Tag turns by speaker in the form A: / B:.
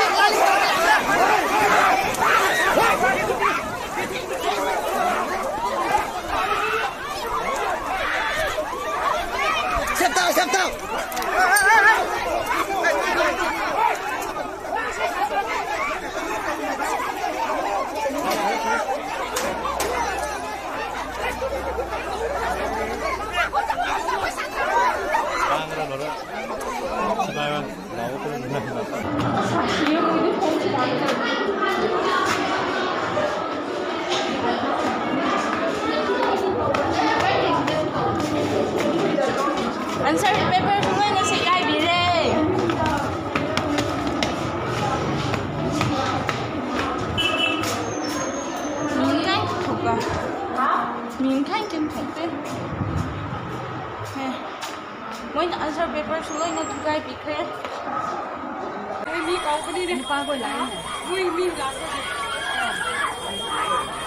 A: Answer paper kung ano si Kaibire. Miếng khách thuộc à? Miếng khách kim thuộc đấy. Mỗi answer paper kung ano tu Kaibire. Ui mi câu cái đi đi. Qua quay lại. Ui mi làm cái gì?